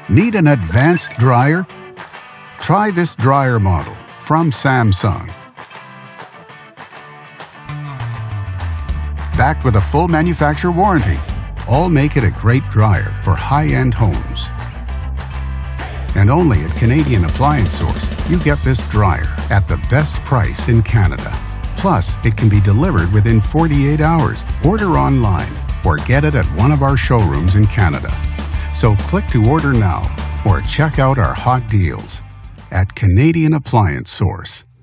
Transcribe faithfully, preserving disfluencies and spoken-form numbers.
Need an advanced dryer? Try this dryer model from Samsung. Backed with a full manufacturer warranty, all make it a great dryer for high-end homes. And only at Canadian Appliance Source, you get this dryer at the best price in Canada. Plus, it can be delivered within forty-eight hours. Order online or get it at one of our showrooms in Canada. So click to order now or check out our hot deals at Canadian Appliance Source.